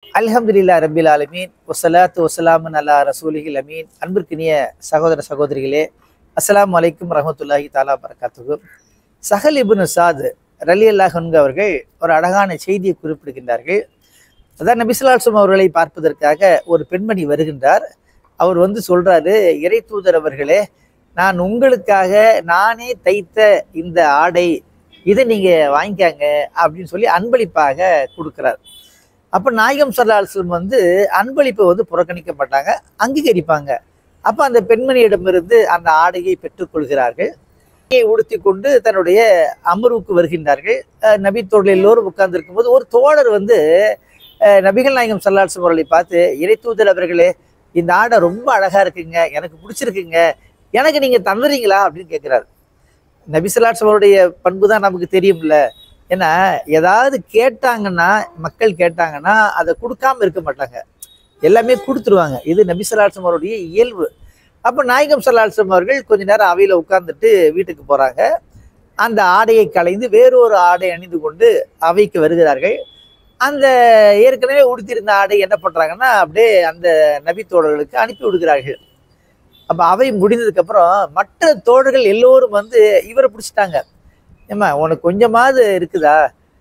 அல்ஹம்துலில்லாஹி ரப்பில் ஆலமீன் வஸ்ஸலாத்து வஸ்ஸலாமு அலா ரசூலிஹில் அமீன். அன்பிற்கினிய சகோதர சகோதரிகளே, அஸ்ஸலாமு அலைக்கும் ரஹ்மத்துல்லாஹி தஆலா பரகாத்துஹு. சஹல் இப்னு சாத் ரலியல்லாஹு அன்ஹு அவர்கள் ஒரு அழகான செய்தியை குறிப்பிடுகின்றார்கள். அதான் நபி ஸல்லல்லாஹு அலைஹி வஸல்லம் அவர்களை பார்ப்பதற்காக ஒரு பெண்மணி வருகின்றார். அவர் சொல்றாரு, இறை தூதர் அவர்களே, நான் உங்களுக்காக நானே தைத்த இந்த ஆடை, இதை நீங்க வாங்கிக்காங்க அப்படின்னு சொல்லி அன்பளிப்பாக கொடுக்கிறார். அப்ப நாயகம் ஸல்லல்லாஹு அலைஹி வஸல்லம் அன்பளிப்பை புறக்கணிக்க மாட்டாங்க, அங்கீகரிப்பாங்க. அப்ப அந்த பெண்மணியிடமிருந்து அந்த ஆடையை பெற்றுக்கொள்கிறார்கள். உடுத்தி கொண்டு தன்னுடைய அமர்வுக்கு வருகின்றார்கள். நபி தோழர்கள் எல்லோரும் உட்கார்ந்து இருக்கும்போது ஒரு தோழர் நபிகள் நாயகம் ஸல்லல்லாஹு அலைஹி வஸல்லம் அவர்களை பார்த்து, இறை தூதர் அவர்களே, இந்த ஆடை ரொம்ப அழகா இருக்குங்க, எனக்கு பிடிச்சிருக்குங்க, எனக்கு நீங்க தந்துறீங்களா அப்படின்னு கேட்கிறாரு. நபி ஸல்லல்லாஹு அலைஹி வஸல்லம் அவருடைய பண்பு தான் நமக்கு தெரியும்ல. ஏன்னா ஏதாவது கேட்டாங்கன்னா, மக்கள் கேட்டாங்கன்னா அதை கொடுக்காம இருக்க மாட்டாங்க, எல்லாமே கொடுத்துருவாங்க. இது நபி ஸல்லல்லாஹு அலைஹி வஸல்லம் அவருடைய இயல்பு. அப்போ நாயகம் ஸல்லல்லாஹு அலைஹி வஸல்லம் அவர்கள் கொஞ்ச நேரம் அவையில் உட்கார்ந்துட்டு வீட்டுக்கு போகிறாங்க. அந்த ஆடையை களைந்து வேறொரு ஆடை அணிந்து கொண்டு அவைக்கு வருகிறார்கள். அந்த ஏற்கனவே உடுத்திருந்த ஆடை என்ன பண்ணுறாங்கன்னா, அப்படியே அந்த நபி தோழர்களுக்கு அனுப்பி விடுகிறார்கள். அப்போ அவை முடிந்ததுக்கப்புறம் மற்ற தோழர்கள் எல்லோரும் இவரை பிடிச்சிட்டாங்க. ஏம்மா, உனக்கு கொஞ்சமாவது இருக்குதா?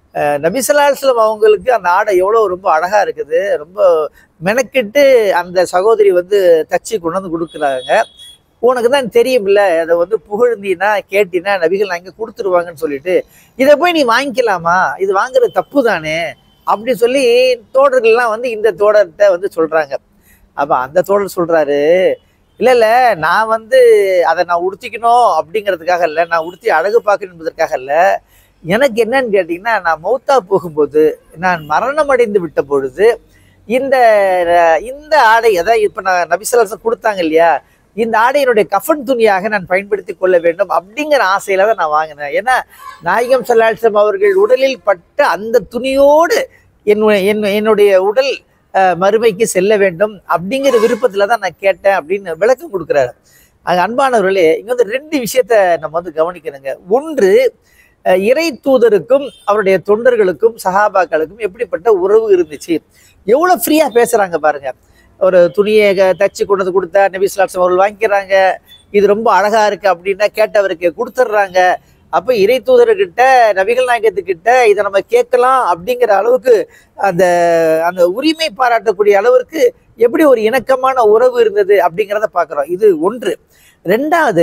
நபி ஸல்லல்லாஹு அலைஹி வஸல்லம் அவங்களுக்கு அந்த ஆடை எவ்வளோ ரொம்ப அழகாக இருக்குது, ரொம்ப மெனக்கிட்டு அந்த சகோதரி தச்சு கொண்டு வந்து கொடுக்குறாங்க. உனக்கு தான் தெரியும்ல, அதை புகழ்ந்தீன்னா கேட்டினா நபிகள் அங்கே கொடுத்துருவாங்கன்னு சொல்லிட்டு இதை போய் நீ வாங்கிக்கலாமா, இது வாங்குறது தப்பு தானே அப்படின்னு சொல்லி தோழர்கள்லாம் இந்த தோழர்கிட்ட சொல்கிறாங்க. அப்போ அந்த தோழர் சொல்கிறாரு, இல்லை நான் அதை நான் உடுத்திக்கணும் அப்படிங்கிறதுக்காக இல்லை, நான் உடுத்தி அழகு பார்க்கணும் என்பதற்காக இல்லை. எனக்கு என்னன்னு கேட்டிங்கன்னா, நான் மௌத்தா போகும்போது, நான் மரணம் அடைந்து விட்ட பொழுது இந்த இந்த ஆடை, அதாவது இப்போ நான் நபி ஸல்லல்லாஹு அலைஹி வஸல்லம் கொடுத்தாங்க இல்லையா, இந்த ஆடையினுடைய கஃபன் துணியாக நான் பயன்படுத்தி கொள்ள வேண்டும் அப்படிங்கிற ஆசையில தான் நான் வாங்கினேன். ஏன்னா நாயகம் ஸல்லல்லாஹு அலைஹி வஸல்லம் அவர்கள் உடலில் பட்ட அந்த துணியோடு என்னுடைய உடல் மறுமைக்கு செல்ல வேண்டும் அப்படிங்கிற விருப்பத்துல தான் நான் கேட்டேன் அப்படின்னு விளக்கம் கொடுக்குறாரு. அது அன்பானவர்களே, இங்க ரெண்டு விஷயத்த நம்ம கவனிக்கணுங்க. ஒன்று, இறை தூதருக்கும் அவருடைய தொண்டர்களுக்கும் சஹாபாக்களுக்கும் எப்படிப்பட்ட உறவு இருந்துச்சு, எவ்வளவு ஃப்ரீயா பேசுறாங்க பாருங்க. ஒரு துணியை தச்சு கொண்டு வந்து கொடுத்தா நபி ஸல்லல்லாஹு அலைஹி வஸல்லம் அவர்கள் வாங்கிக்கிறாங்க, இது ரொம்ப அழகா இருக்கு அப்படின்னா கேட்டவருக்கு கொடுத்துட்றாங்க. அப்போ இறை தூதர்கிட்ட நபிகள் நாயகத்துக்கிட்ட இதை நம்ம கேட்கலாம் அப்படிங்கிற அளவுக்கு அந்த அந்த உரிமை பாராட்டக்கூடிய அளவிற்கு எப்படி ஒரு இணக்கமான உறவு இருந்தது அப்படிங்கிறத பார்க்குறோம். இது ஒன்று. ரெண்டாவது,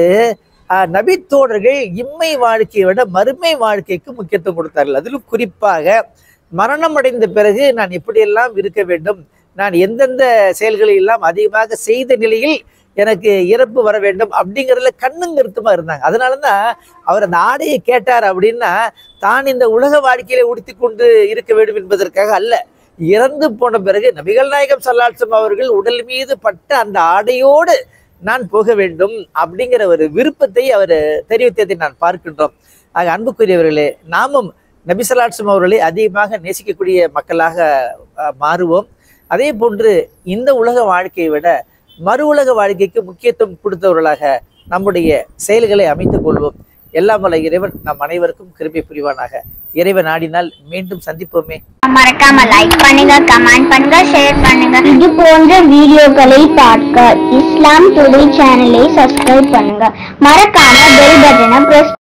நபி தோழர்கள் இம்மை வாழ்க்கையை விட மறுமை வாழ்க்கைக்கு முக்கியத்துவம் கொடுத்தார்கள். அதிலும் குறிப்பாக மரணம் அடைந்த பிறகு நான் எப்படியெல்லாம் இருக்க வேண்டும், நான் எந்தெந்த செயல்களை எல்லாம் அதிகமாக செய்த நிலையில் எனக்கு இறப்பு வர வேண்டும் அப்படிங்கிறதுல கண்ணும் கருத்துமா இருந்தாங்க. அதனாலதான் அவர் அந்த ஆடையை கேட்டார் அப்படின்னா, தான் இந்த உலக வாழ்க்கையில உடுத்தி கொண்டு இருக்க வேண்டும் என்பதற்காக அல்ல, இறந்து போன பிறகு நபிகள் நாயகம் ஸல்லல்லாஹு அலைஹி வஸல்லம் அவர்கள் உடல் மீது பட்ட அந்த ஆடையோடு நான் போக வேண்டும் அப்படிங்கிற ஒரு விருப்பத்தை அவர் தெரிவித்ததை நான் பார்க்கின்றோம். ஆக அன்புக்குரியவர்களே, நாமும் நபி ஸல்லல்லாஹு அலைஹி வஸல்லம் அவர்களை அதிகமாக நேசிக்கக்கூடிய மக்களாக மாறுவோம். அதே போன்று இந்த உலக வாழ்க்கையை விட மறு உலக வாழ்க்கைக்கு முக்கியத்துவம் கொடுத்தவர்களாக நம்முடைய செயல்களை அமைத்துக் கொள்வோம். எல்லாம் வல்ல இறைவன் நம் அனைவருக்கும் கிருபை புரிவானாக. இறைவன் நாடினால் மீண்டும் சந்திப்போமே. மறக்காம லைக் பண்ணுங்க, கமெண்ட் பண்ணுங்க, ஷேர் பண்ணுங்க. இது போன்ற வீடியோக்களை பார்க்க இஸ்லாம் டுடே சேனலை சப்ஸ்கிரைப் பண்ணுங்க. மறக்காம பெல் பட்டனை பிரஸ்